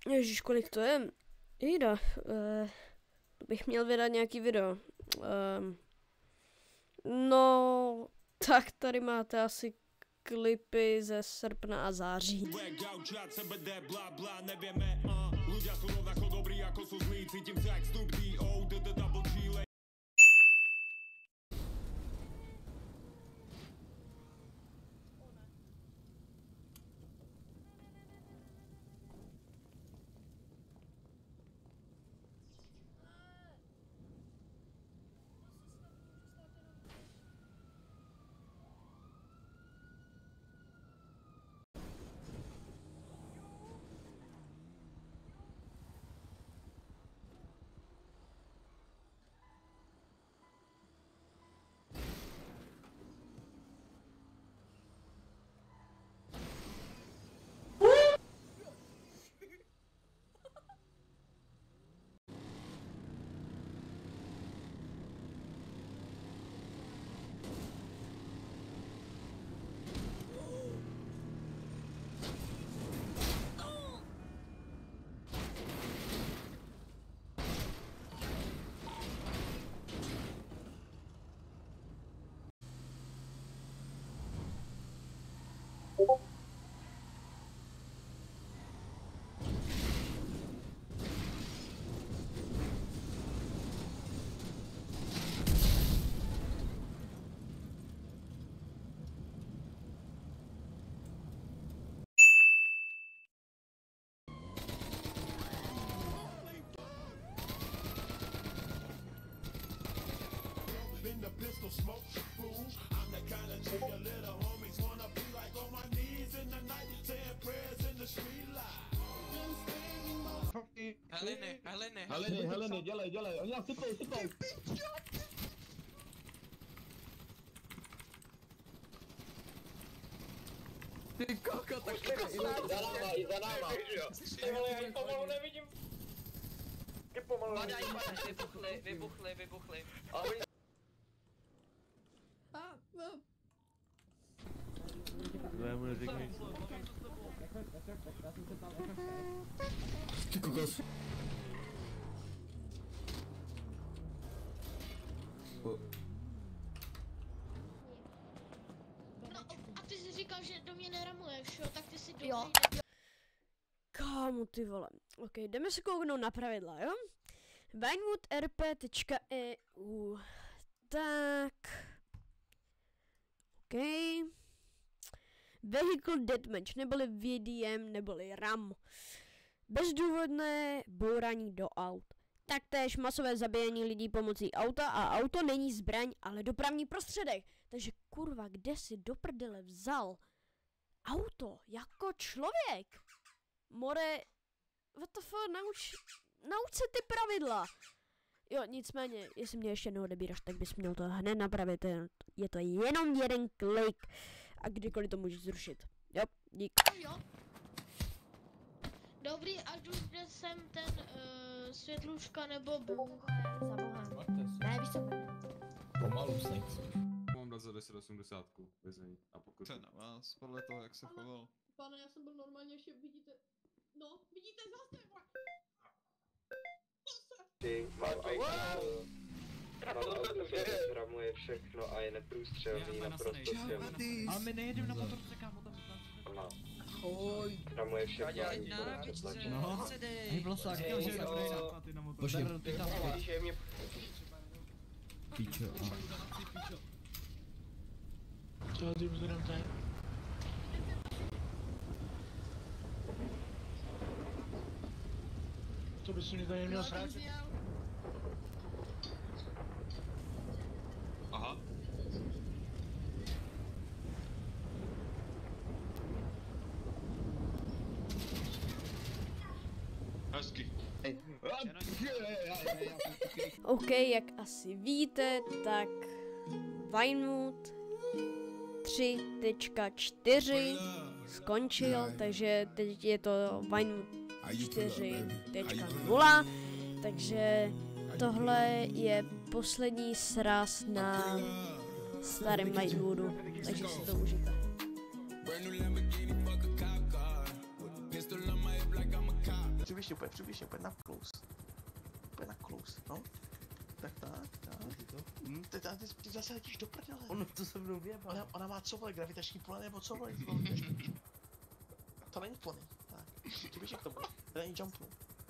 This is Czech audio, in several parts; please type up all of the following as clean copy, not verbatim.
Ježíš, kolik to je? Jda, bych měl vydat nějaký video. No, tak tady máte asi klipy ze srpna a září. Heleny, dělej, oni nás sypou. Ty koko, tak I za náma. Ty vole, já ji pomalu nevidím. Ty pomalu nevidím. Vybuchli. Já mu neřeknu. Ty kokos. No a ty jsi říkal, že do mě neramuješ, jo? Tak ty si dobrý. Jo. Kámo, ty vole. Ok, jdeme se kouknout na pravidla, jo? vinewoodrp.eu. Tak. Ok. Vehicle Deathmatch, neboli VDM, neboli RAM. Bezdůvodné bourání do aut. Taktéž masové zabíjení lidí pomocí auta a auto není zbraň, ale dopravní prostředek. Takže kurva, kde si do prdele vzal auto jako člověk? More, what the fuck, nauč se ty pravidla. Jo, nicméně, jestli mě ještě neodebíráš, tak bys měl to hned napravit. Je to jenom jeden klik a kdykoliv to můžeš zrušit. Jo, dík. Jo. Dobrý, ať už jde sem ten světluška nebo bůh. Za bohem. Ne, víš co? Pomalu snad. Mám dát za 1080 vězení a pokud... To je na vás, podle toho, jak se choval. Pane, já jsem byl normálně ještě, vidíte, no, vidíte zase, Ramuje všechno a je neprůstřelný, naprosto silný. Ale my nejedeme na motorce, kámo, tam Ahoj. Ramuje všechno a nic na to netlačí. No, hej Vlasák, chtěl, že nebude nápady na motorce. Počkej. Píčo, Co ty vzorem tady? To bys mě tady neměl srát. Aha. Hezky. OK, jak asi víte, tak Vinewood 3.4 skončil, takže teď je to Vinewood 4.0, takže tohle je poslední sraz na starém Vinewoodu, takže si to užijte. úplně na klus. Úplně na klus, no. Tak. Ty zase letíš do prdele. Ono to se mnou věbá. Ona má co vole, gravitační pole nebo co vole? To není pony. Tak, ty běž jak to bude. To není jumpu.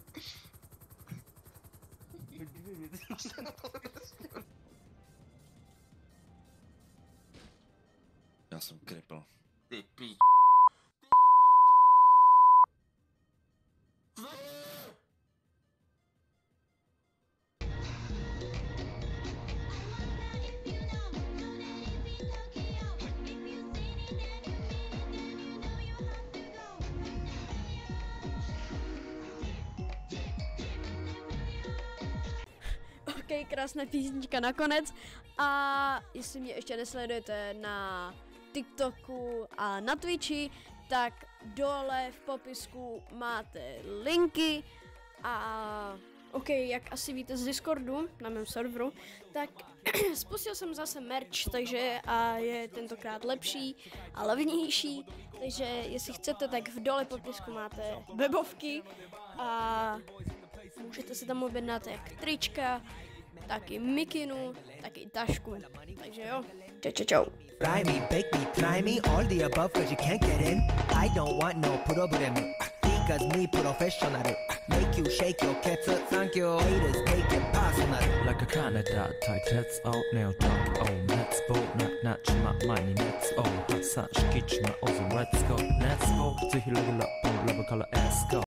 Já jsem kripl. Ty píč. Ok, krásná písnička nakonec. A jestli mě ještě nesledujete na TikToku a na Twitchi, tak dole v popisku máte linky a ok, jak asi víte z Discordu na mém serveru, tak spustil jsem zase merch, takže a je tentokrát lepší a levnější, takže jestli chcete, tak v dole popisku máte webovky a můžete si tam objednat jak trička, taky mikinu, taky tašku, takže jo, čau. Fry me, bake me, try me, all the above cause you can't get in. I don't want no problem, because me professional. Make you shake your cats, thank you. Haters take it personal. Like a Canada tight heads out, nail drop, oh, let's go, not my money, let's oh, hot such kitchen, oh, let's go, to heal level up, level color, let's go.